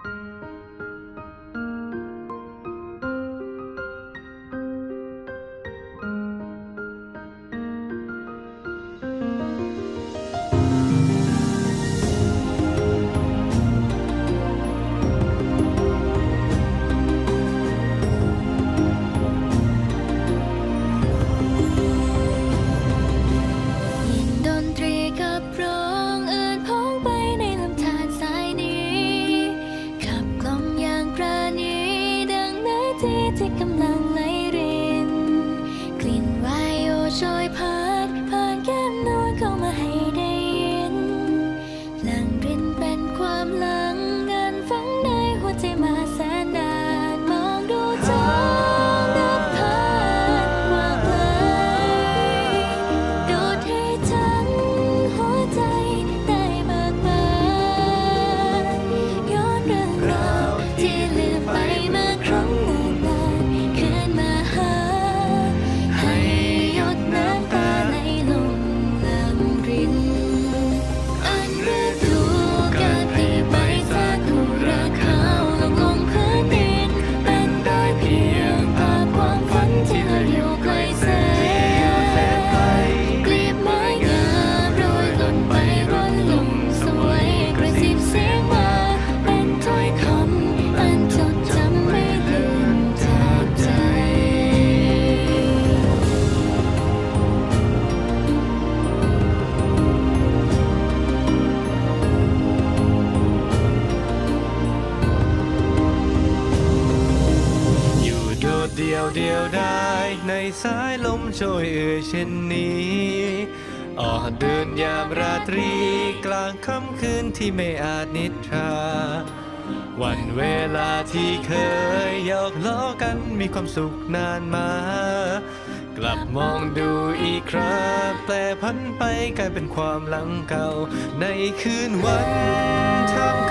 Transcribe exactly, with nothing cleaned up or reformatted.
ที่กำลังไหลรินกลิ่นไวโอโชยพัดผ่านแก้มนวลเข้ามาให้ได้ยินหลั่งรินเป็นความหลังเงินฝังในหัวใจมาแสนนานมองดูจอนับผ่านกว้างไกลดูดให้ทั้งหัวใจได้เบิกบานย้อนเรื่องราวที่ลืมไปเมื่อครั้งเดียวเดียวได้ในสายลมโชยเอ่ยเช่นนี้ออกเดินยามราตรีกลางค่ำคืนที่ไม่อาจนิทราวันเวลาที่เคยหยอกล้อกันมีความสุขนานมากลับมองดูอีกคราแปรพันไปกลายเป็นความหลังเก่าในคืนวันทำ